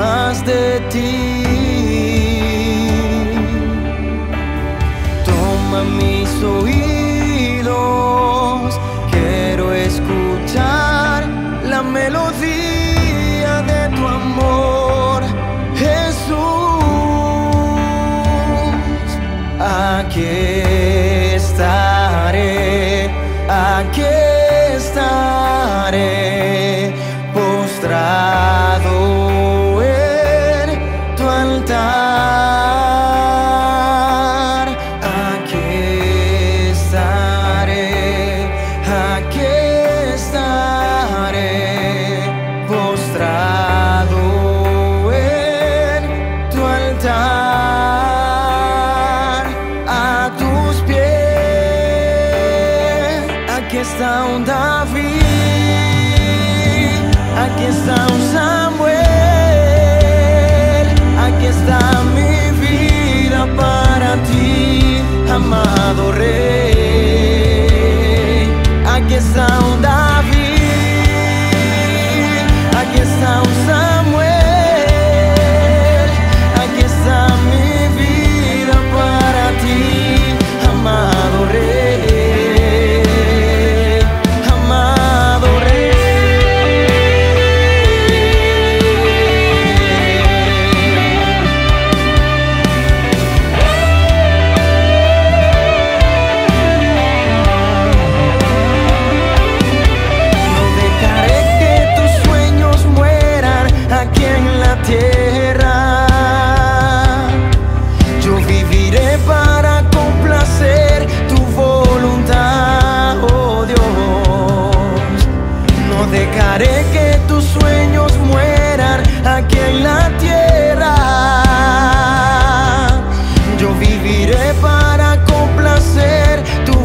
más de ti. Toma mis oídos, quiero escuchar la melodía de tu amor, Jesús. Aquí estaré, aquí estaré, postrado en tu altar. Aquí estaré, postrado en tu altar, a tus pies. Aquí está un David, aquí está un Samuel, aquí está mi vida para ti, amado Rey. Aquí está un David, aquí está un Samuel, aquí está mi vida para ti, amado Rey. Dejaré que tus sueños mueran aquí en la tierra. Yo viviré para complacer tu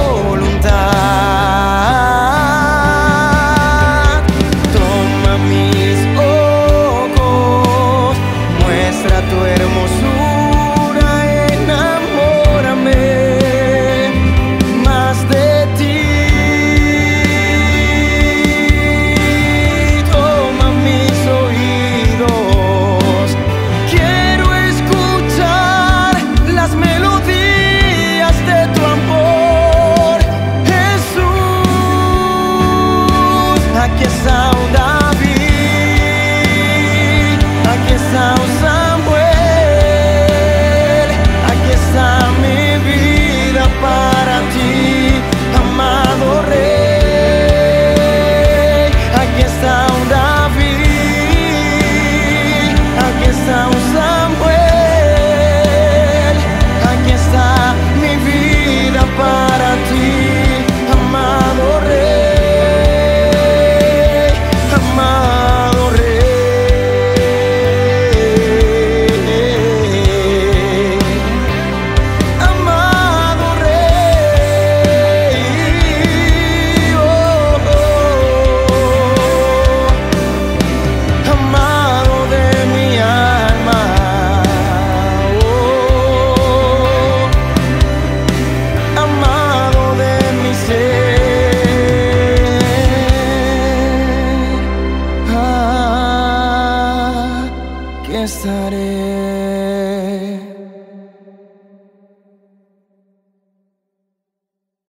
voluntad. Toma mis ojos, muestra tu hermosura, enamórame más de ti. Aquí está un David, aquí está un Samuel, aquí está mi vida para ti, amado Rey. Aquí está un David, aquí está un Samuel, aquí está mi vida para ti, amado Rey. Estaré.